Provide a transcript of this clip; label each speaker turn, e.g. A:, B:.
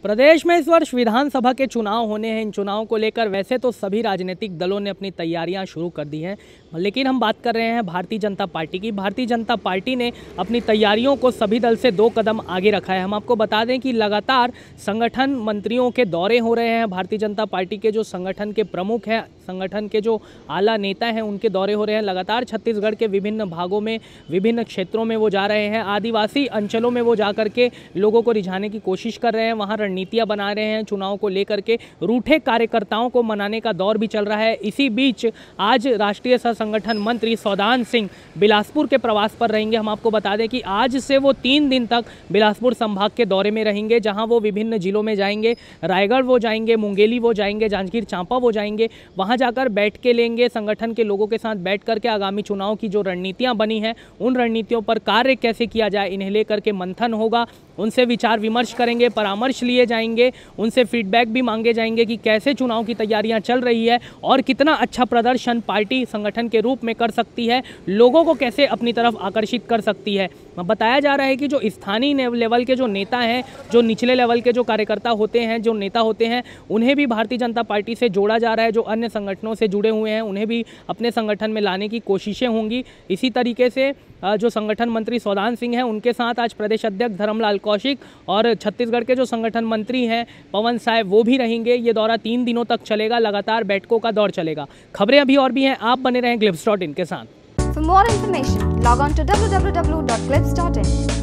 A: प्रदेश में इस वर्ष विधानसभा के चुनाव होने हैं। इन चुनावों को लेकर वैसे तो सभी राजनीतिक दलों ने अपनी तैयारियां शुरू कर दी हैं, लेकिन हम बात कर रहे हैं भारतीय जनता पार्टी की। भारतीय जनता पार्टी ने अपनी तैयारियों को सभी दल से 2 कदम आगे रखा है। हम आपको बता दें कि लगातार संगठन मंत्रियों के दौरे हो रहे हैं। भारतीय जनता पार्टी के जो संगठन के प्रमुख हैं, संगठन के जो आला नेता हैं, उनके दौरे हो रहे हैं। लगातार छत्तीसगढ़ के विभिन्न भागों में, विभिन्न क्षेत्रों में वो जा रहे हैं। आदिवासी अंचलों में वो जा करके लोगों को रिझाने की कोशिश कर रहे हैं, वहाँ रणनीतियाँ बना रहे हैं। चुनाव को लेकर के रूठे कार्यकर्ताओं को मनाने का दौर भी चल रहा है। इसी बीच आज राष्ट्रीय सह संगठन मंत्री सौदान सिंह बिलासपुर के प्रवास पर रहेंगे। हम आपको बता दें कि आज से वो 3 दिन तक बिलासपुर संभाग के दौरे में रहेंगे, जहां वो विभिन्न जिलों में जाएंगे। रायगढ़ वो जाएंगे, मुंगेली वो जाएंगे, जांजगीर चांपा वो जाएंगे। वहां जाकर बैठ के लेंगे, संगठन के लोगों के साथ बैठ करके आगामी चुनाव की जो रणनीतियां बनी हैं, उन रणनीतियों पर कार्य कैसे किया जाए, इन्हें लेकर के मंथन होगा। उनसे विचार विमर्श करेंगे, परामर्श लिए जाएंगे, उनसे फीडबैक भी मांगे जाएंगे कि कैसे चुनाव की तैयारियां चल रही है और कितना अच्छा प्रदर्शन पार्टी संगठन के रूप में कर सकती है, लोगों को कैसे अपनी तरफ आकर्षित कर सकती है। बताया जा रहा है कि जो स्थानीय लेवल के जो नेता हैं, जो निचले लेवल के जो कार्यकर्ता होते हैं, जो नेता होते हैं, उन्हें भी भारतीय जनता पार्टी से जोड़ा जा रहा है। जो अन्य संगठनों से जुड़े हुए हैं, उन्हें भी अपने संगठन में लाने की कोशिशें होंगी। इसी तरीके से जो संगठन मंत्री सौदान सिंह हैं, उनके साथ आज प्रदेश अध्यक्ष धर्मलाल कौशिक और छत्तीसगढ़ के जो संगठन मंत्री हैं पवन साय, वो भी रहेंगे। ये दौरा 3 दिनों तक चलेगा, लगातार बैठकों का दौर चलेगा। खबरें अभी और भी हैं, आप बने रहें Glipz.in के साथ।
B: For more information, log on to www.glipz.in.